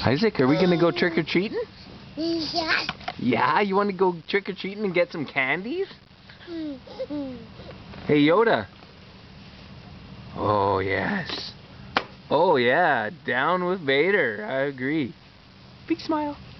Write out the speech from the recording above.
Isaac, are we gonna go trick-or-treating? Yeah. Yeah, you want to go trick-or-treating and get some candies? Hey, Yoda. Oh, yes. Oh, yeah, down with Vader. I agree. Big smile.